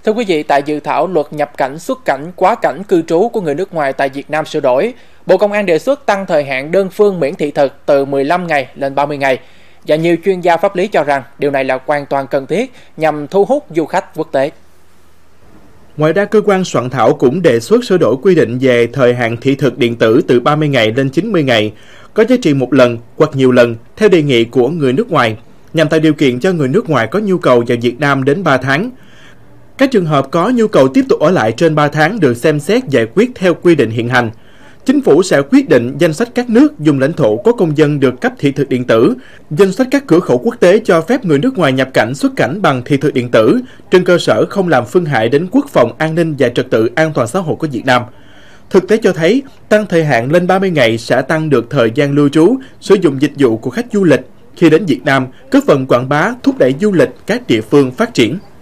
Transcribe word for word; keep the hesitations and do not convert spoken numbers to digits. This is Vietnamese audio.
Thưa quý vị, tại dự thảo luật nhập cảnh, xuất cảnh, quá cảnh cư trú của người nước ngoài tại Việt Nam sửa đổi, Bộ Công an đề xuất tăng thời hạn đơn phương miễn thị thực từ mười lăm ngày lên ba mươi ngày. Và nhiều chuyên gia pháp lý cho rằng điều này là hoàn toàn cần thiết nhằm thu hút du khách quốc tế. Ngoài ra, cơ quan soạn thảo cũng đề xuất sửa đổi quy định về thời hạn thị thực điện tử từ ba mươi ngày lên chín mươi ngày, có giá trị một lần hoặc nhiều lần theo đề nghị của người nước ngoài, nhằm tạo điều kiện cho người nước ngoài có nhu cầu vào Việt Nam đến ba tháng. Các trường hợp có nhu cầu tiếp tục ở lại trên ba tháng được xem xét giải quyết theo quy định hiện hành. Chính phủ sẽ quyết định danh sách các nước vùng lãnh thổ có công dân được cấp thị thực điện tử, danh sách các cửa khẩu quốc tế cho phép người nước ngoài nhập cảnh xuất cảnh bằng thị thực điện tử, trên cơ sở không làm phương hại đến quốc phòng, an ninh và trật tự an toàn xã hội của Việt Nam. Thực tế cho thấy, tăng thời hạn lên ba mươi ngày sẽ tăng được thời gian lưu trú, sử dụng dịch vụ của khách du lịch khi đến Việt Nam, góp phần quảng bá, thúc đẩy du lịch các địa phương phát triển.